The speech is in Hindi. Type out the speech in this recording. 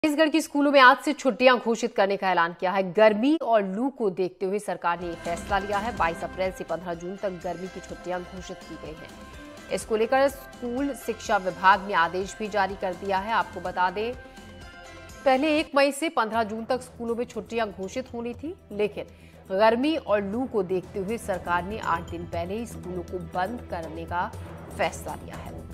छत्तीसगढ़ के स्कूलों में आज से छुट्टियां घोषित करने का ऐलान किया है। गर्मी और लू को देखते हुए सरकार ने ये फैसला लिया है। 22 अप्रैल से 15 जून तक गर्मी की छुट्टियां घोषित की गई हैं। इसको लेकर स्कूल शिक्षा विभाग ने आदेश भी जारी कर दिया है। आपको बता दें, पहले 1 मई से 15 जून तक स्कूलों में छुट्टियां घोषित होनी थी, लेकिन गर्मी और लू को देखते हुए सरकार ने 8 दिन पहले ही स्कूलों को बंद करने का फैसला लिया है।